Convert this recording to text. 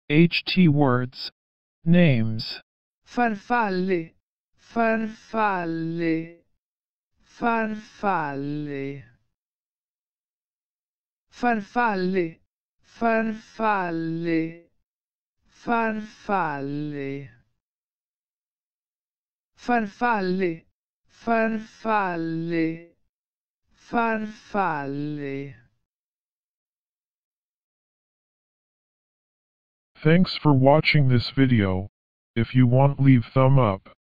HT words. Names. Farfalle, farfalle, farfalle. Farfalle, farfalle, farfalle. Farfalle, farfalle, farfalle. Thanks for watching this video. If you want, leave thumb up.